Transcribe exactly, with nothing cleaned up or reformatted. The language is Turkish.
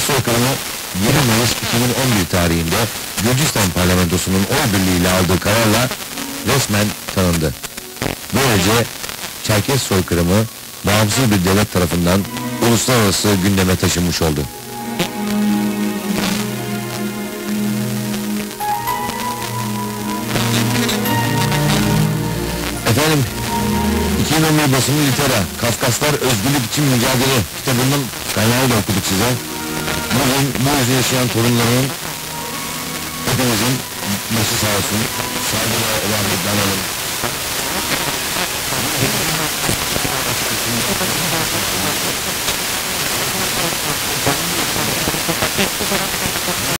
soykırımı yirmi Mayıs iki bin on bir tarihinde Gürcistan parlamentosunun oy birliğiyle aldığı kararla resmen tanındı. Böylece Çerkes soykırımı bağımsız bir devlet tarafından uluslararası gündeme taşınmış oldu. Efendim, iki bin on bir basımı Litera, Kafkaslar Özgürlük için Mücadele kitabının kaynağıyla okuduk size. Bugün bu yüzde yaşayan torunların hepimizin başı sağ olsun, saygıyla rahmetle analım.